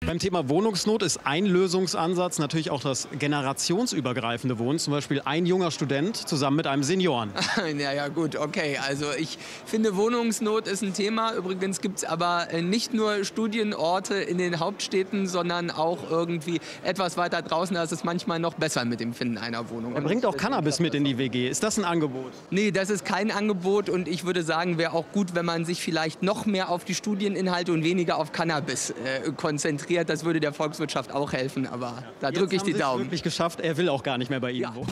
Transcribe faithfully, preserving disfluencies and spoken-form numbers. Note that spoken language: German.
Beim Thema Wohnungsnot ist ein Lösungsansatz natürlich auch das generationsübergreifende Wohnen. Zum Beispiel ein junger Student zusammen mit einem Senioren. Ja, ja, gut, okay. Also ich finde, Wohnungsnot ist ein Thema. Übrigens gibt es aber nicht nur Studienorte in den Hauptstädten, sondern auch irgendwie etwas weiter draußen. Da ist es manchmal noch besser mit dem Finden einer Wohnung. Er bringt auch Cannabis mit in die W G. Ist das ein Angebot? Nee, das ist kein Angebot. Und ich würde sagen, wäre auch gut, wenn man sich vielleicht noch mehr auf die Studieninhalte und weniger auf Cannabis äh, konzentriert. Das würde der Volkswirtschaft auch helfen, aber da drücke ich die Daumen. Jetzt haben Sie es wirklich geschafft, er will auch gar nicht mehr bei Ihnen Ja. wohnen.